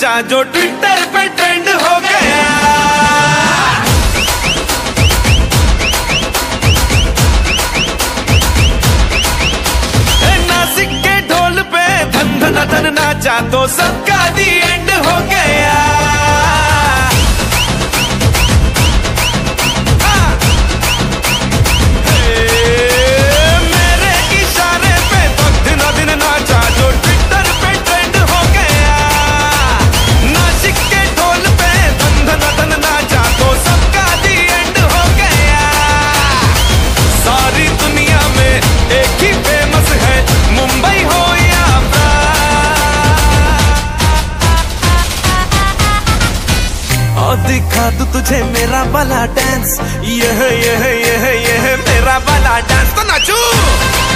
नाचा जो ट्विटर पे ट्रेंड हो गया। नासिक के ढोल पे धन धन धन नाचा तो सबका दी एंड हो गया। दिखा तू तुझे मेरा वाला डांस, यह मेरा वाला डांस तो नाचू।